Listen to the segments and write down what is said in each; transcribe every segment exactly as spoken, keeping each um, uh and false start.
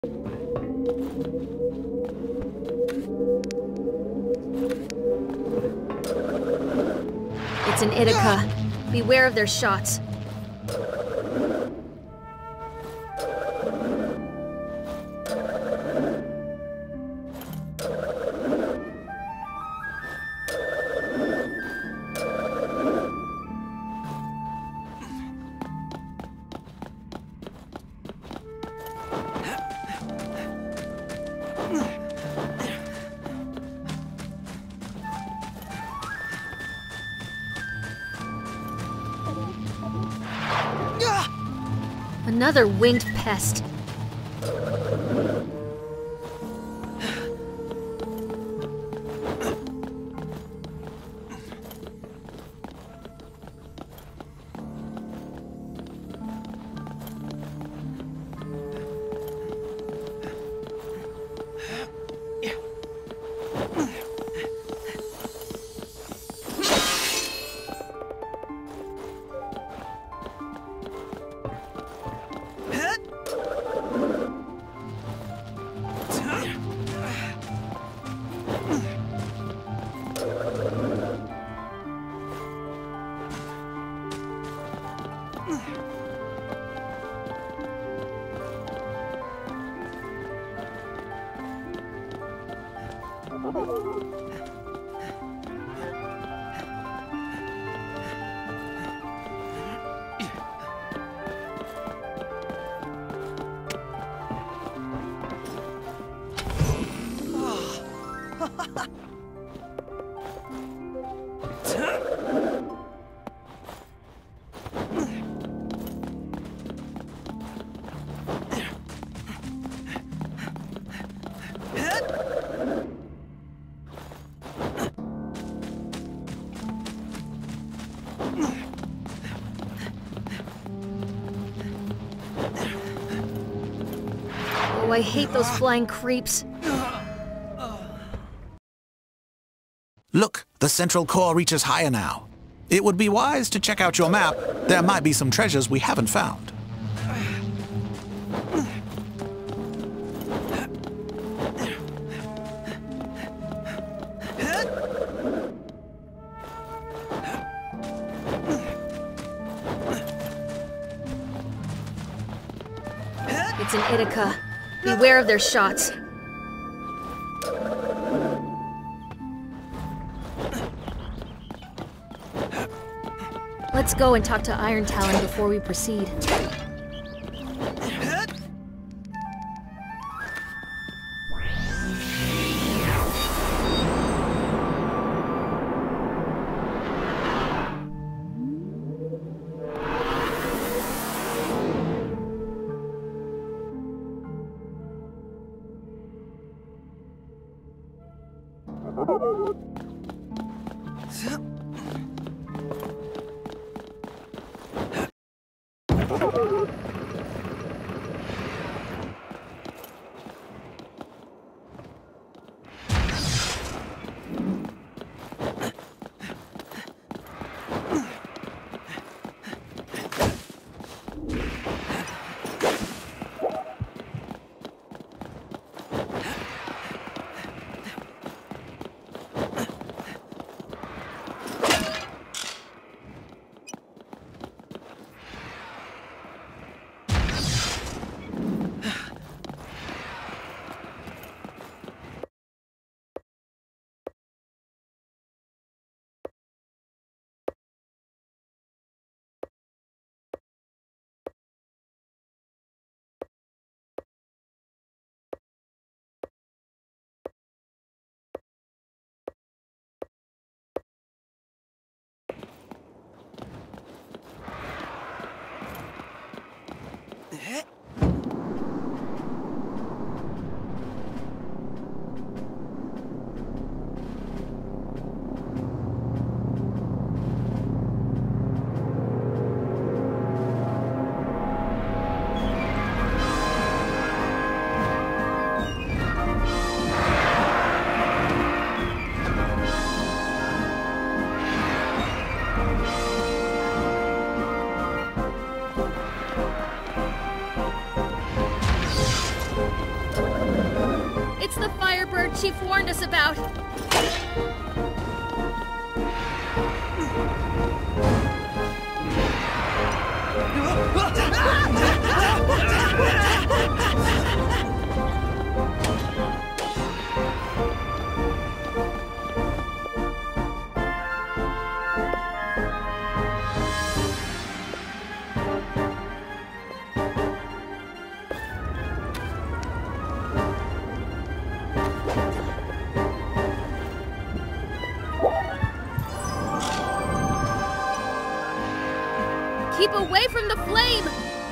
It's an Ithaca. Beware of their shots. Another winged pest. Oh, I hate those flying creeps. Look, the central core reaches higher now. It would be wise to check out your map. There might be some treasures we haven't found. It's an Ithaca. Beware of their shots. Let's go and talk to Iron Talon before we proceed. It's the Firebird Chief warned us about. Keep away from the flame!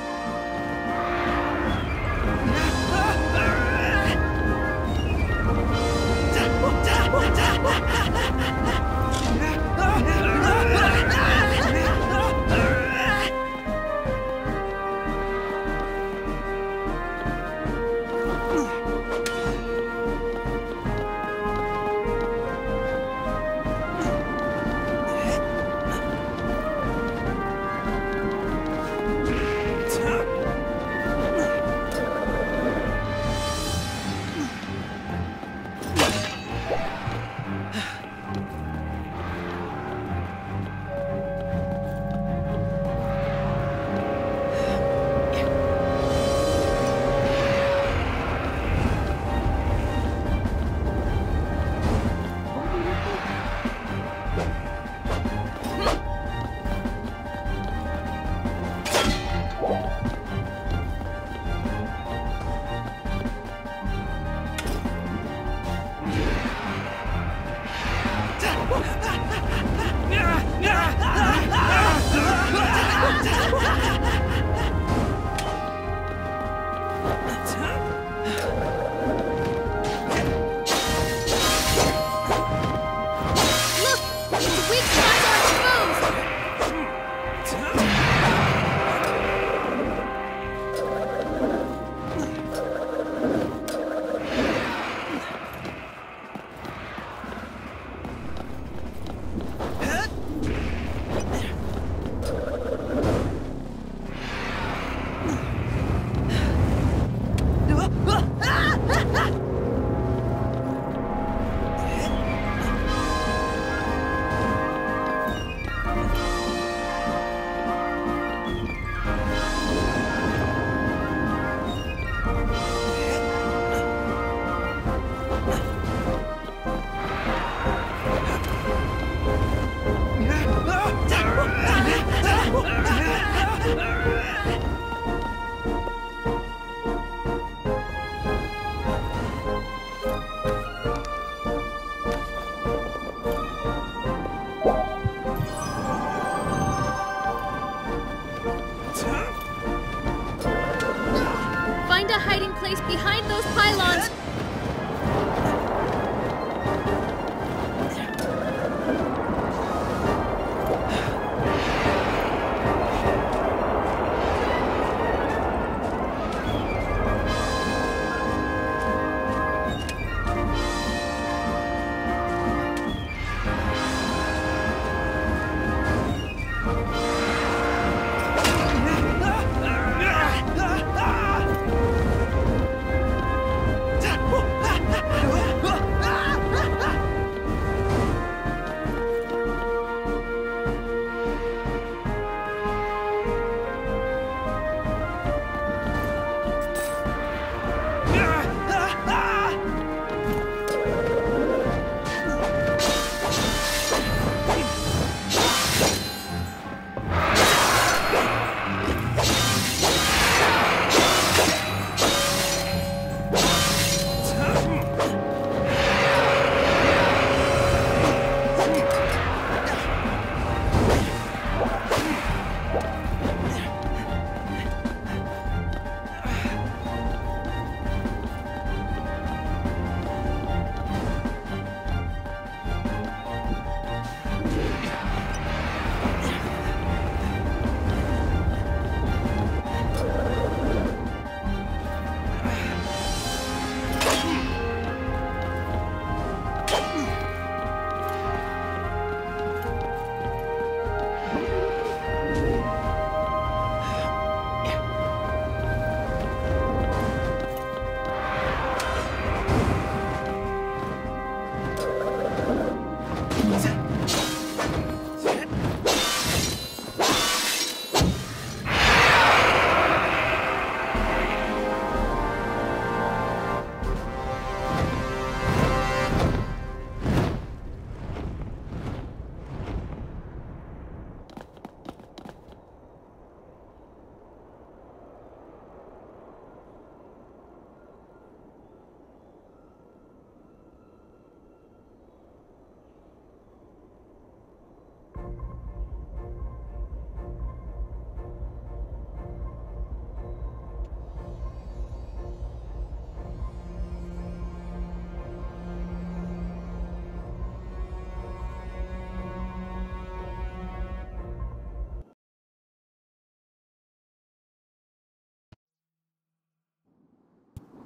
Find a hiding place behind those pylons!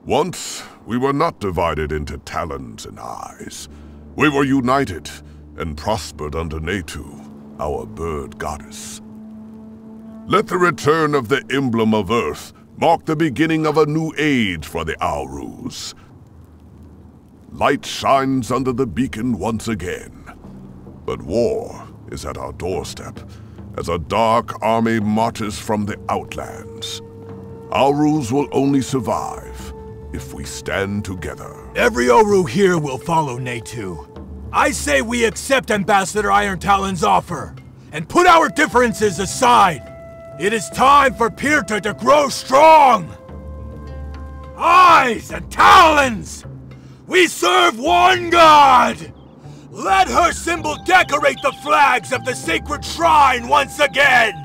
Once, we were not divided into talons and eyes. We were united and prospered under Natu, our bird goddess. Let the return of the emblem of Earth mark the beginning of a new age for the Aurus. Light shines under the beacon once again. But war is at our doorstep as a dark army marches from the Outlands. Aurus will only survive if we stand together. Every Oru here will follow Natu. I say we accept Ambassador Iron Talon's offer, and put our differences aside. It is time for Pirta to grow strong! Eyes and talons! We serve one god! Let her symbol decorate the flags of the sacred shrine once again!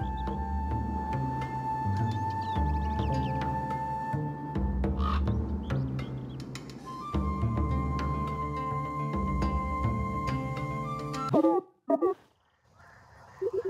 You